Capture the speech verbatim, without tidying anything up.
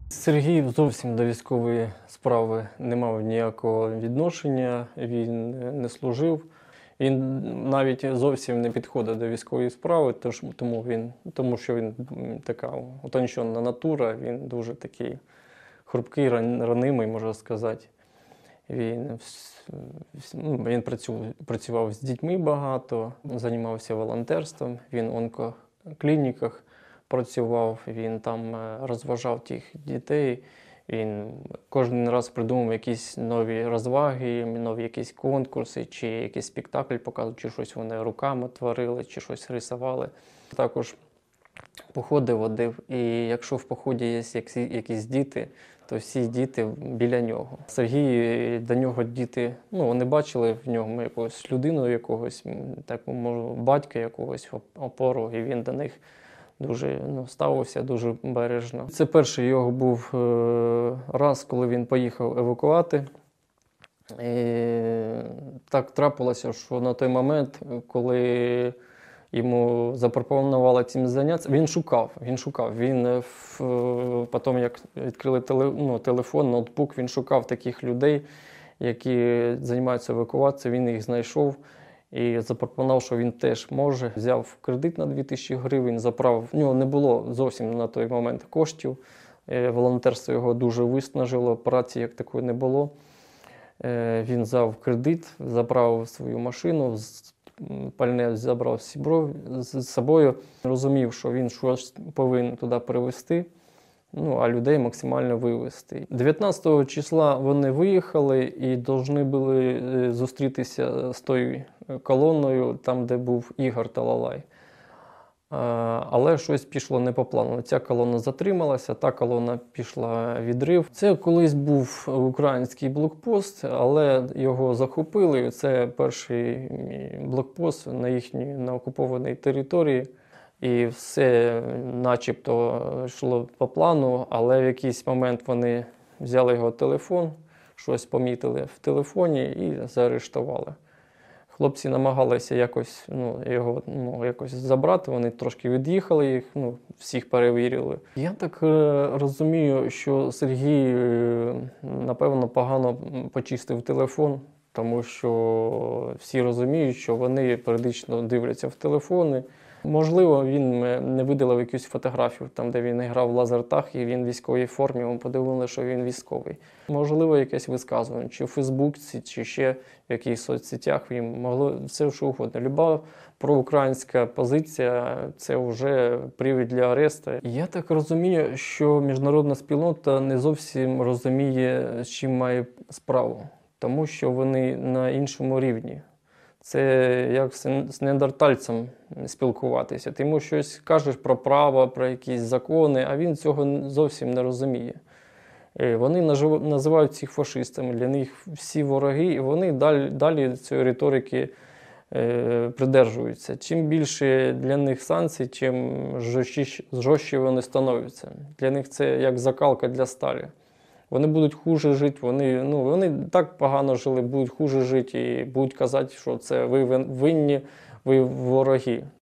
Сергій зовсім до військової справи не мав ніякого відношення, він не служив. Він навіть зовсім не підходить до військової справи, тож, тому, він, тому що він така утончена натура, він дуже такий хрупкий, ранимий, можна сказати. Він, він працював з дітьми багато, займався волонтерством, він в онкоклініках працював, він там розважав тих дітей. Він кожен раз придумав якісь нові розваги, нові якісь конкурси, чи якийсь спектакль показував, чи щось вони руками творили, чи щось рисували. Також походи водив, і якщо в поході є якісь діти, то всі діти біля нього. Сергій, до нього діти, ну, вони бачили в ньому якусь людину, якогось, так, може, батька якогось, опору, і він до них дуже ну, ставився дуже бережно. Це перший його був е, раз, коли він поїхав евакувати. І так трапилося, що на той момент, коли йому запропонували цим зайнятися, він шукав, він шукав. Він, в, потім, як відкрили теле, ну, телефон, ноутбук, він шукав таких людей, які займаються евакуацією, він їх знайшов. І запропонував, що він теж може. Взяв кредит на дві тисячі гривень, заправив. У нього не було зовсім на той момент коштів. Волонтерство його дуже виснажило, праці як такої не було. Він взяв кредит, заправив свою машину, пальне забрав з собою. Розумів, що він щось повинен туди привезти, ну, а людей максимально вивезти. дев'ятнадцятого числа вони виїхали і повинні були зустрітися з тою колоною, там, де був Ігор Талалай. Але щось пішло не по плану. Ця колона затрималася, та колона пішла відрив. Це колись був український блокпост, але його захопили. Це перший блокпост на їхній на окупованій території. І все начебто йшло по плану, але в якийсь момент вони взяли його телефон, щось помітили в телефоні і заарештували. Хлопці намагалися якось, ну, його ну, якось забрати, вони трошки від'їхали їх, ну, всіх перевірили. Я так е, розумію, що Сергій, е, напевно, погано почистив телефон, тому що всі розуміють, що вони періодично дивляться в телефони. Можливо, він не видалив якусь фотографію, там, де він грав в лазертаг, і він в військовій формі, йому подивили, що він військовий. Можливо, якесь висказування, чи в Фейсбуці, чи ще в якихось соцсетях, їм могло все що угодно. Люба проукраїнська позиція – це вже привід для арешту. Я так розумію, що міжнародна спільнота не зовсім розуміє, з чим має справу, тому що вони на іншому рівні. Це як з неандертальцем спілкуватися. Ти йому щось кажеш про право, про якісь закони, а він цього зовсім не розуміє. Вони називають їх фашистами, для них всі вороги, і вони далі, далі цієї риторики е, придержуються. Чим більше для них санкцій, чим жорстче, жорстче вони становляться. Для них це як закалка для сталі. Вони будуть хуже жити, вони, ну, вони так погано жили, будуть хуже жити і будуть казати, що це ви винні, ви вороги.